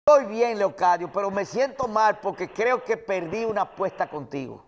Estoy bien, Leocadio, pero me siento mal porque creo que perdí una apuesta contigo.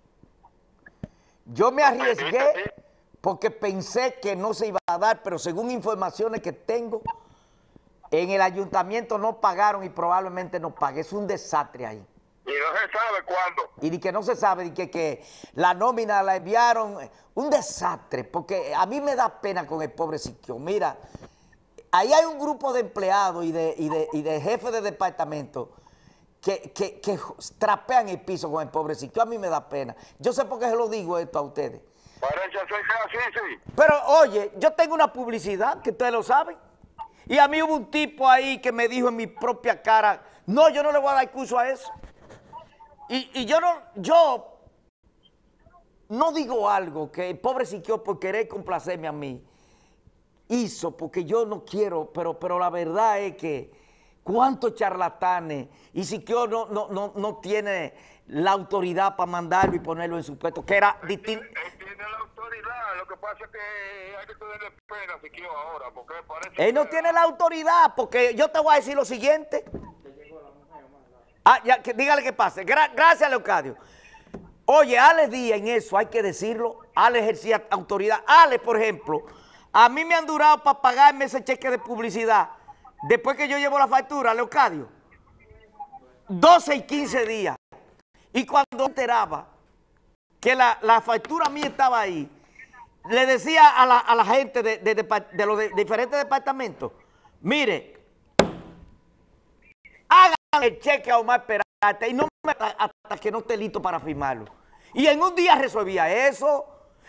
Yo me arriesgué porque pensé que no se iba a dar, pero según informaciones que tengo, en el ayuntamiento no pagaron y probablemente no pague. Es un desastre ahí. Y no se sabe cuándo. Y de que no se sabe, de que la nómina la enviaron. Un desastre, porque a mí me da pena con el pobre Siquio. Mira, ahí hay un grupo de empleados y de jefes de departamento que trapean el piso con el pobre Siquio. A mí me da pena. Yo sé por qué se lo digo esto a ustedes. Parece ser así, sí. Pero oye, yo tengo una publicidad, que ustedes lo saben. Y a mí hubo un tipo ahí que me dijo en mi propia cara, no, yo no le voy a dar curso a eso. Y yo no digo algo que el pobre Siquio, por querer complacerme a mí, hizo, porque yo no quiero, pero la verdad es que cuántos charlatanes, y Siquio no tiene la autoridad para mandarlo y ponerlo en su puesto, que era distinto. Él tiene la autoridad, lo que pasa es que hay que tenerle pena a Siquio ahora, porque parece Él no tiene la autoridad, porque yo te voy a decir lo siguiente. Ya, dígale que pase. Gracias, Leocadio. Oye, Alex Díaz en eso, hay que decirlo, Alex ejercía autoridad. Alex, por ejemplo, a mí me han durado para pagarme ese cheque de publicidad, después que yo llevo la factura, Leocadio, 12 y 15 días. Y cuando enteraba que la factura mía estaba ahí, le decía a la gente de los diferentes departamentos, mire, hagan el cheque a Omar Peralta y no me hasta que no esté listo para firmarlo. Y en un día resolvía eso,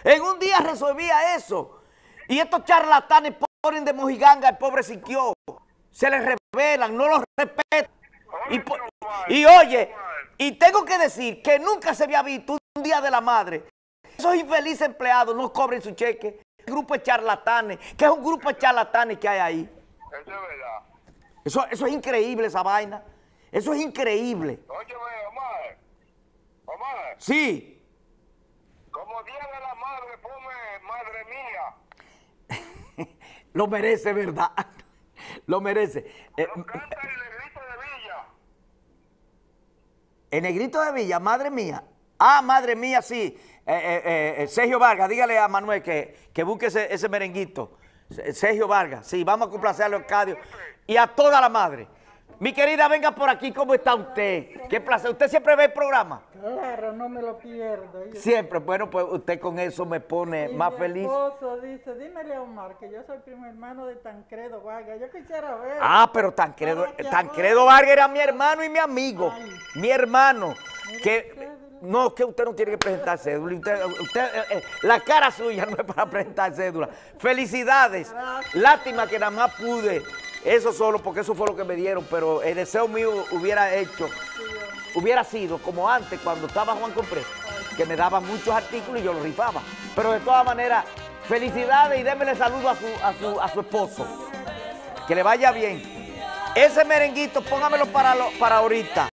Y estos charlatanes ponen de mojiganga al pobre Siquio, se les revelan, no los respetan. Y oye, y tengo que decir que nunca se había visto un día de la madre. Esos infelices empleados no cobren su cheque. El grupo de charlatanes, que es un grupo de charlatanes que hay ahí. Eso es verdad. Eso es increíble, esa vaina. Eso es increíble. Oye, Omar. Sí. Como Día de la Madre, ponme Madre Mía. Lo merece, ¿verdad? Lo merece. Lo canta el Negrito de Villa. El Negrito de Villa, madre mía. Ah, madre mía, sí. Sergio Vargas, dígale a Manuel que busque ese merenguito. Sergio Vargas, sí, vamos a complacer a Leocadio y a toda la madre. Mi querida, venga por aquí, ¿cómo está usted? Qué placer. ¿Usted siempre ve el programa? Claro, no me lo pierdo. Siempre, bueno, pues usted con eso me pone más feliz. Mi esposo dice, dímele a Omar que yo soy primo hermano de Tancredo Vargas. Yo quisiera ver. Ah, pero Tancredo Vargas era mi hermano y mi amigo. Ay. Mi hermano. No, que usted no tiene que presentar cédula. La cara suya no es para presentar cédula. Felicidades. Gracias. Lástima que nada más pude eso solo, porque eso fue lo que me dieron, pero el deseo mío hubiera sido como antes, cuando estaba Juan Compré, que me daban muchos artículos y yo los rifaba. Pero de todas maneras, felicidades y démele saludo a su esposo. Que le vaya bien. Ese merenguito, póngamelo para ahorita.